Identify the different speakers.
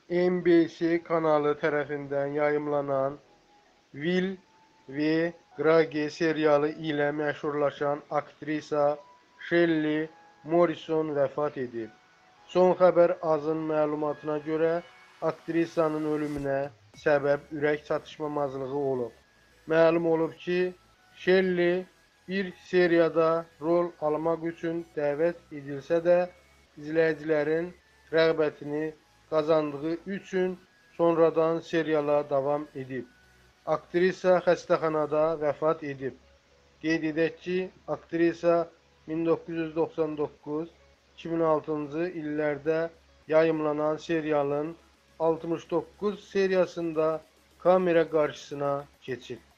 Speaker 1: NBC kanalı tarafından yayımlanan Will ve Grage serialı ile məşhurlaşan aktrisa Shelley Morrison vəfat edib. Son xəbər azın məlumatına görə aktrisanın ölümünə səbəb ürək çatışmamazlığı olub. Məlum olub ki, Shelley bir seriyada rol almaq üçün dəvət edilsə də, izləyicilərin rəğbətini qazandığı üçün sonradan seriala davam edib. Aktrisa xəstəxanada vəfat edib. Qeyd edək ki, aktrisa 1999-2006-cı illərdə yayımlanan serialın 69 seriyasında kamera qarşısına keçib.